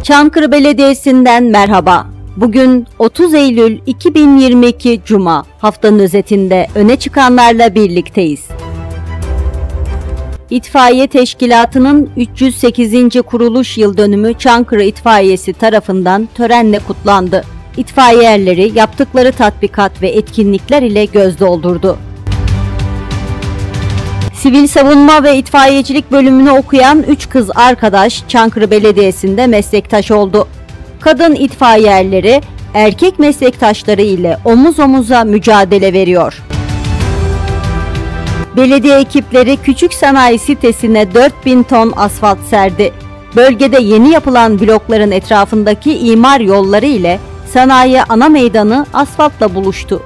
Çankırı Belediyesi'nden merhaba. Bugün 30 Eylül 2022 Cuma. Haftanın özetinde öne çıkanlarla birlikteyiz. İtfaiye Teşkilatı'nın 308. kuruluş yıl dönümü Çankırı İtfaiyesi tarafından törenle kutlandı. İtfaiye erleri yaptıkları tatbikat ve etkinlikler ile göz doldurdu. Sivil Savunma ve İtfaiyecilik bölümünü okuyan 3 kız arkadaş Çankırı Belediyesi'nde meslektaş oldu. Kadın itfaiye erleri erkek meslektaşları ile omuz omuza mücadele veriyor. Belediye ekipleri Küçük Sanayi sitesine 4000 ton asfalt serdi. Bölgede yeni yapılan blokların etrafındaki imar yolları ile sanayi ana meydanı asfaltla buluştu.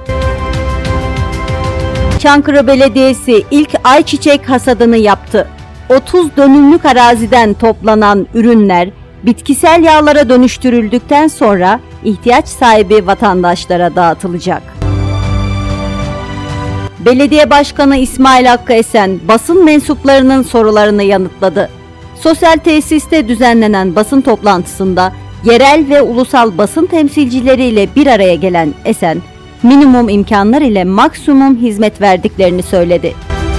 Çankırı Belediyesi ilk ayçiçek hasadını yaptı. 30 dönümlük araziden toplanan ürünler bitkisel yağlara dönüştürüldükten sonra ihtiyaç sahibi vatandaşlara dağıtılacak. Belediye Başkanı İsmail Hakkı Esen basın mensuplarının sorularını yanıtladı. Sosyal tesiste düzenlenen basın toplantısında yerel ve ulusal basın temsilcileriyle bir araya gelen Esen, minimum imkanlar ile maksimum hizmet verdiklerini söyledi.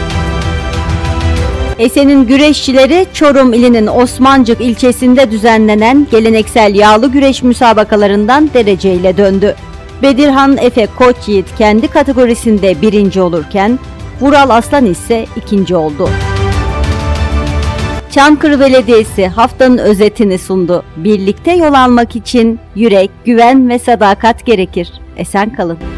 Esen'in güreşçileri Çorum ilinin Osmancık ilçesinde düzenlenen geleneksel yağlı güreş müsabakalarından dereceyle döndü. Bedirhan Efe Koçyiğit kendi kategorisinde birinci olurken Vural Aslan ise ikinci oldu. Çankırı Belediyesi haftanın özetini sundu. Birlikte yol almak için yürek, güven ve sadakat gerekir. Esen kalın.